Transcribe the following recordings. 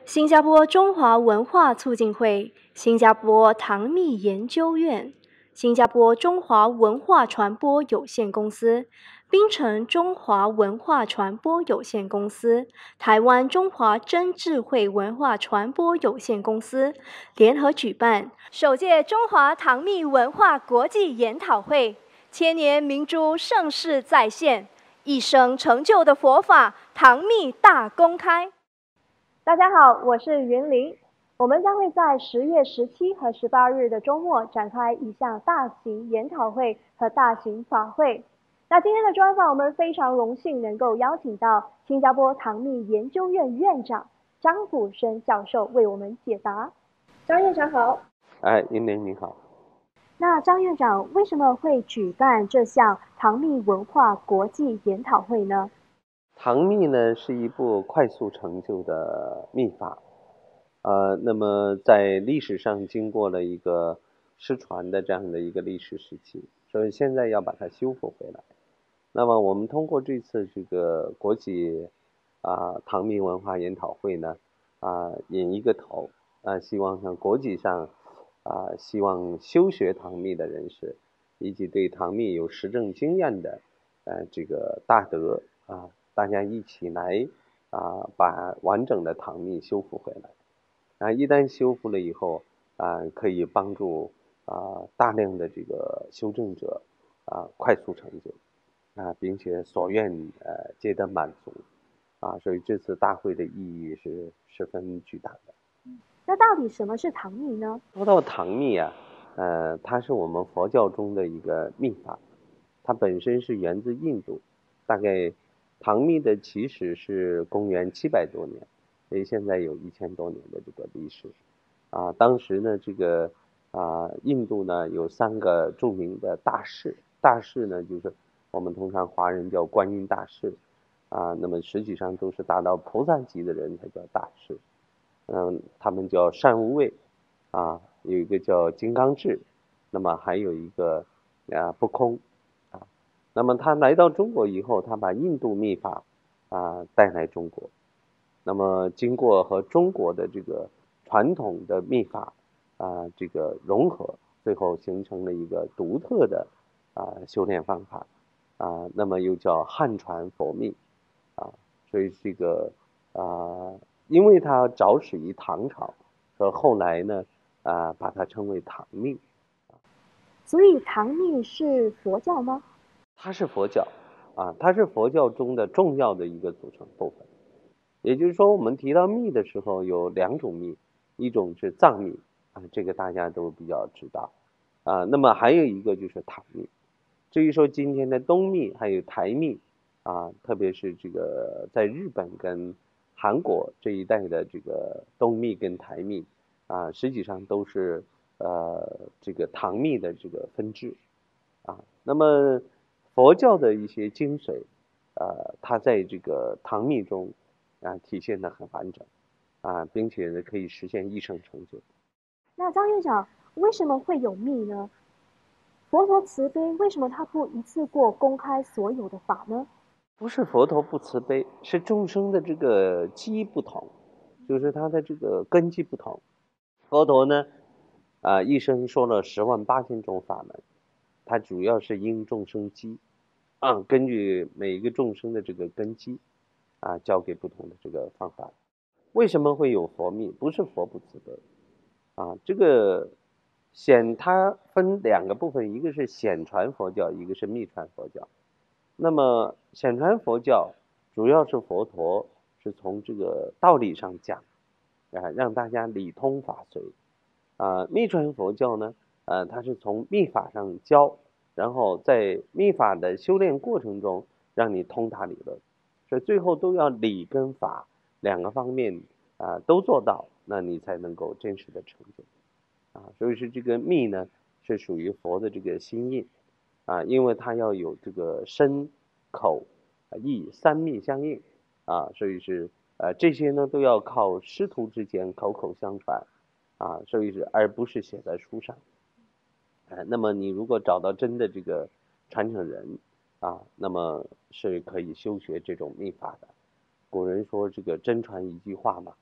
新加坡中华文化促进会、新加坡唐密研究院、新加坡中华文化传播有限公司、槟城中华文化传播有限公司、台湾中华真智慧文化传播有限公司联合举办首届中华唐密文化国际研讨会，千年明珠盛世再现，一生成就的佛法唐密大公开。大家好，我是云林。我们将会在10月17和18日的周末展开一项大型研讨会和大型法会。那今天的专访，我们非常荣幸能够邀请到新加坡唐密研究院院长张辅生教授为我们解答。张院长好。 云林你好。 那张院长为什么会举办这项唐密文化国际研讨会呢？ 唐密呢是一部快速成就的密法，那么在历史上经过了一个失传的这样的一个历史时期，所以现在要把它修复回来。那么我们通过这次这个国际唐密文化研讨会呢，引一个头，希望向国际上希望修学唐密的人士，以及对唐密有实证经验的这个大德大家一起来把完整的唐密修复回来一旦修复了以后可以帮助大量的这个修正者快速成就并且所愿皆得满足所以这次大会的意义是十分巨大的。 那到底什么是唐密呢？ 说到唐密它是我们佛教中的一个密法，它本身是源自印度，大概唐密的起始是公元700多年，所以现在有1000多年的这个历史当时呢这个印度呢有3个著名的大士，大士呢就是我们通常华人叫观音大士那么实际上都是达到菩萨级的人才叫大士。他们叫善无畏有一个叫金刚智，那么还有一个不空那么他来到中国以后，他把印度密法带来中国，那么经过和中国的这个传统的密法这个融合，最后形成了一个独特的修炼方法那么又叫汉传佛密所以这个因为它早始于唐朝，和后来呢把它称为唐密。 所以唐密是佛教吗？ 它是佛教它是佛教中的重要的一个组成部分。也就是说，我们提到密的时候有2种密，一种是藏密这个大家都比较知道那么还有一个就是唐密。至于说今天的东密还有台密特别是这个在日本跟韩国这一带的这个东密跟台密实际上都是这个唐密的这个分支那么佛教的一些精髓它在这个唐密中体现得很完整并且呢可以实现一生成就。 那张院长为什么会有密呢？佛陀慈悲，为什么他不一次过公开所有的法呢？ 不是佛陀不慈悲，是众生的这个基不同，就是他的这个根基不同。佛陀呢一生说了108000种法门，它主要是因众生基根据每一个众生的这个根基教给不同的这个方法。为什么会有佛密？不是佛不慈悲这个它分2个部分，一个是显传佛教，一个是密传佛教。那么显传佛教主要是佛陀是从这个道理上讲让大家理通法随密传佛教呢它是从密法上教，然后在密法的修炼过程中让你通达理论，所以最后都要理跟法2个方面都做到，那你才能够真实的成就所以是这个密呢是属于佛的这个心印因为它要有这个身口意3密相应所以是这些呢都要靠师徒之间口口相传所以是而不是写在书上那么你如果找到真的这个传承人那么是可以修学这种密法的。古人说这个真传一句话嘛，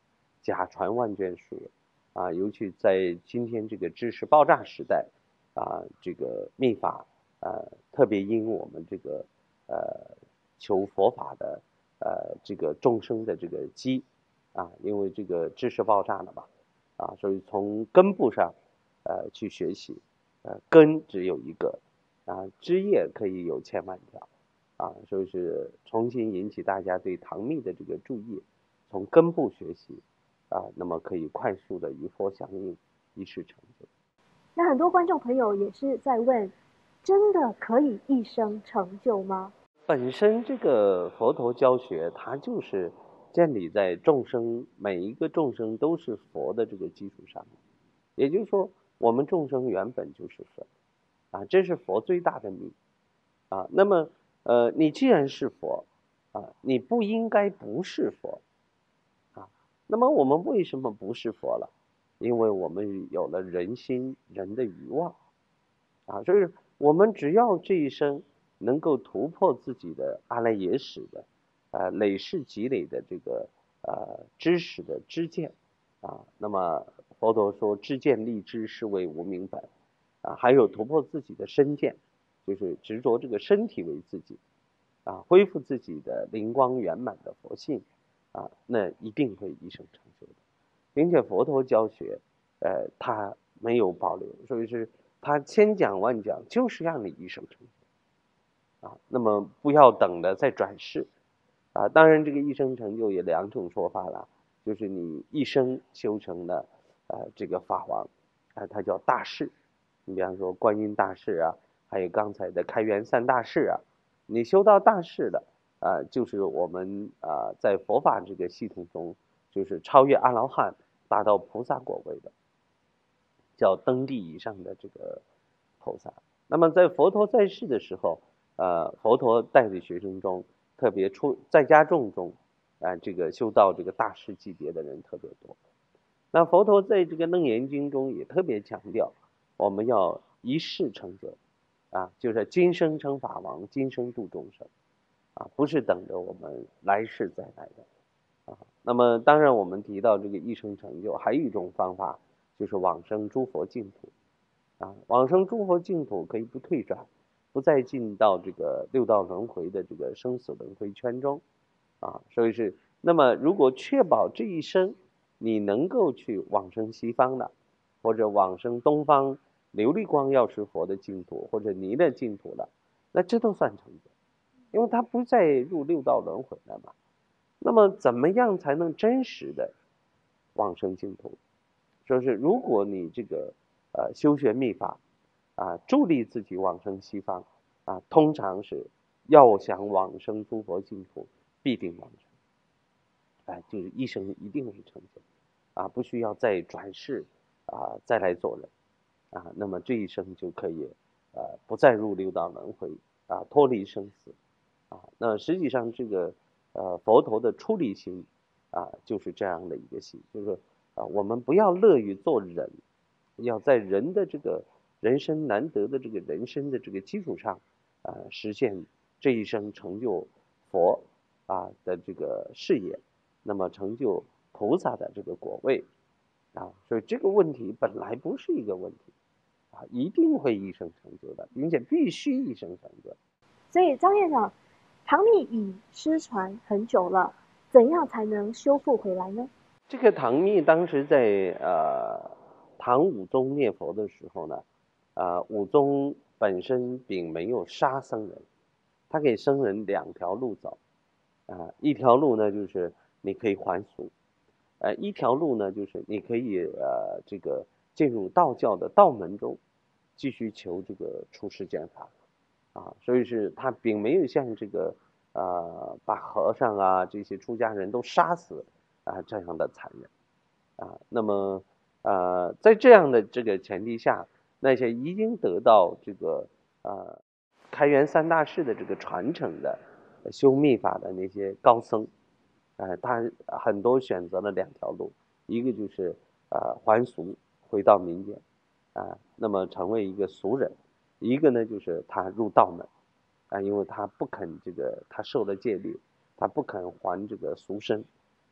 假传万卷书啊，尤其在今天这个知识爆炸时代啊，这个密法特别因我们这个求佛法的这个众生的这个机啊，因为这个知识爆炸了嘛啊，所以从根部上去学习，根只有一个啊，枝叶可以有千万条啊，所以是重新引起大家对唐密的这个注意，从根部学习啊，那么可以快速的与佛相应，一世成就。 那很多观众朋友也是在问，真的可以一生成就吗？ 本身这个佛陀教学，它就是建立在众生每一个众生都是佛的这个基础上，也就是说，我们众生原本就是佛啊，这是佛最大的秘啊。那么你既然是佛啊，你不应该不是佛啊。那么我们为什么不是佛了？因为我们有了人心、人的欲望啊，所以我们只要这一生能够突破自己的阿赖耶识的累世积累的这个知识的知见啊，那么佛陀说知见立知是为无明本啊，还有突破自己的身见，就是执着这个身体为自己啊，恢复自己的灵光圆满的佛性啊，那一定会一生成就的，并且佛陀教学他没有保留，所以是他千讲万讲，就是让你一生成就啊。那么不要等着再转世啊。当然，这个一生成就也两种说法了，就是你一生修成了这个法王啊，它叫大士。你比方说观音大士啊，还有刚才的开元三大士啊，你修到大士了啊，就是我们在佛法这个系统中，就是超越阿罗汉，达到菩萨果位的。叫登地以上的这个菩萨。那么在佛陀在世的时候，佛陀带的学生中，特别在家众中，这个修到这个大师级别的人特别多。那佛陀在这个楞严经中也特别强调，我们要一世成就，就是今生称法王，今生度众生，不是等着我们来世再来的。那么当然我们提到这个一生成就，还有一种方法就是往生诸佛净土往生诸佛净土可以不退转，不再进到这个六道轮回的这个生死轮回圈中所以是那么如果确保这一生你能够去往生西方的，或者往生东方琉璃光药师佛的净土，或者你的净土了，那这都算成就，因为他不再入六道轮回了嘛。那么怎么样才能真实的往生净土？说是如果你这个修学密法助力自己往生西方通常是要想往生诸佛净土，必定往生，就是一生一定会成就不需要再转世再来做人那么这一生就可以不再入六道轮回脱离生死那实际上这个佛陀的出离心就是这样的一个心，就是我们不要乐于做人，要在人的这个人生难得的这个人生的这个基础上实现这一生成就佛的这个事业，那么成就菩萨的这个果位所以这个问题本来不是一个问题一定会一生成就的，并且必须一生成就。 所以张院长，唐密已失传很久了，怎样才能修复回来呢？ 这个唐密当时在唐武宗灭佛的时候呢，武宗本身并没有杀僧人，他给僧人两条路走一条路呢就是你可以还俗一条路呢就是你可以这个进入道教的道门中继续求这个出世间法所以是他并没有像这个把和尚这些出家人都杀死这样的残忍那么在这样的这个前提下，那些已经得到这个开元三大士的这个传承的修密法的那些高僧他很多选择了两条路，一个就是还俗回到民间那么成为一个俗人，一个呢就是他入道门因为他不肯这个他受了戒律，他不肯还这个俗身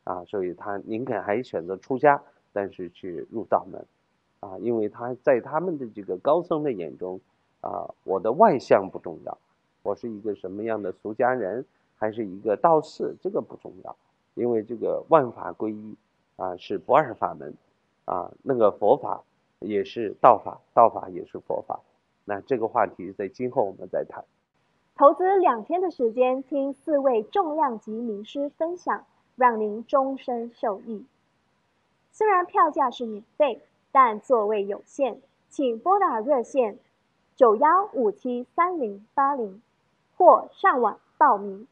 所以他宁肯还选择出家，但是去入道门，因为他在他们的这个高僧的眼中，我的外相不重要，我是一个什么样的俗家人，还是一个道士，这个不重要，因为这个万法归一，是不二法门，那个佛法也是道法，道法也是佛法，那这个话题在今后我们再谈。 投资2天的时间听4位重量级名师分享，让您终身受益。虽然票价是免费，但座位有限，请拨打热线91573080或上网报名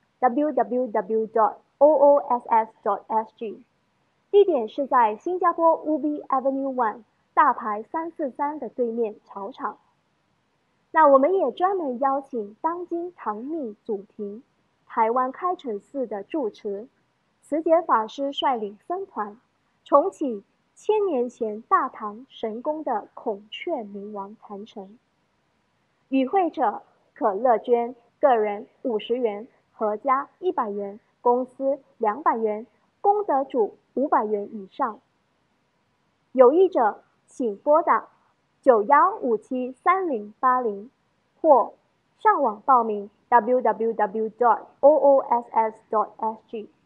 www.ooss.sg。地点是在新加坡 Ubi Avenue One 大牌343的对面草场。那我们也专门邀请当今唐密祖庭、台湾开城寺的住持慈节法师率领僧团，重启1000年前大唐神宫的孔雀明王坛城。与会者可乐捐，个人50元，合家100元，公司200元，功德主500元以上。有意者请拨打91573080或上网报名 www.ooss.sg。